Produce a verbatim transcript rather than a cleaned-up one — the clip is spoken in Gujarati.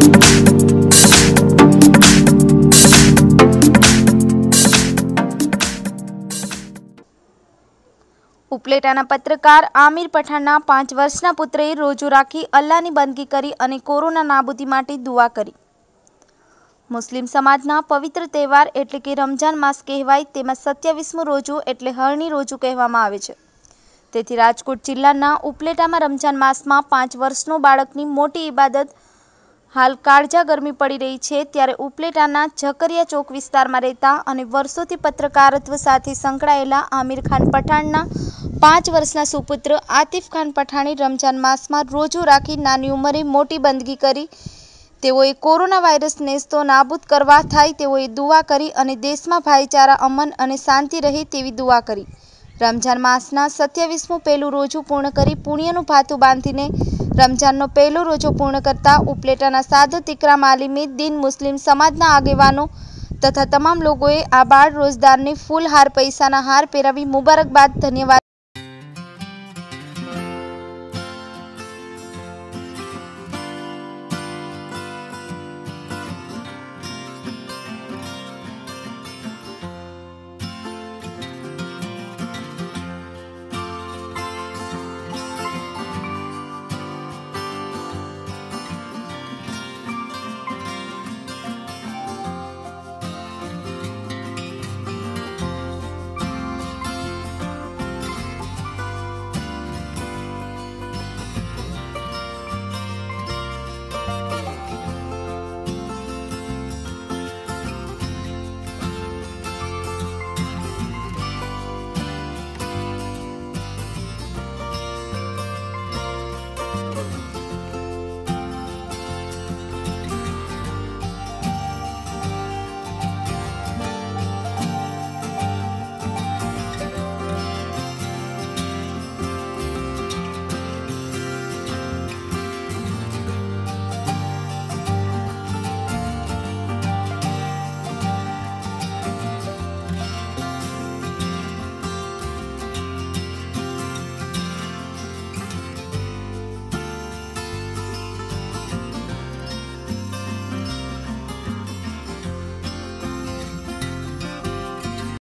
ઉપલેટાના પત્રકાર આમિર પઠાણના પાંચ વર્ષના પુત્રએ રોજો રાખી અલ્લાહની બંદગી કરી અને કોરોના નાબૂદી માટે દુઆ કરી। મુસ્લિમ સમાજના પવિત્ર તહેવાર એટલે કે રમજાન માસ કહેવાય તેમાં સત્યાવીસમું રોજુ એટલે હરણી રોજુ કહેવામાં આવે છે। તેથી રાજકોટ જિલ્લાના ઉપલેટામાં રમજાન માસમાં પાંચ વર્ષનો બાળકની મોટી ઇબાદત હાલ કાળઝા ગરમી પડી રહી છે ત્યારે ઉપલેટાના ઝકરિયા ચોક વિસ્તારમાં રહેતા અને વર્ષોથી પત્રકારત્વ સાથે સંકળાયેલા આમિર ખાન પઠાણના પાંચ વર્ષના સુપુત્ર આતિફ ખાન પઠાણે રમજાન માસમાં રોજો રાખી નાની ઉંમરે મોટી બંદગી કરી। તેઓએ કોરોના વાયરસને તો નાબૂદ કરવા થાય તેઓએ દુઆ કરી અને દેશમાં ભાઈચારા, અમન અને શાંતિ રહે તેવી દુઆ કરી। રમજાન માસના સત્યાવીસમું પહેલું રોજુ પૂર્ણ કરી પુણ્યનું ભાથું બાંધીને રમજાનનો પહેલો રોજો પૂર્ણ કરતા ઉપલેટાના સાદત ઇકરામ આલિમે દીન મુસ્લિમ સમાજના આગેવાનો તથા તમામ લોકોએ આ બાળ રોજદારને ફૂલ હાર પૈસાના હાર પહેરાવી મુબારકબાદ ધન્યવાદ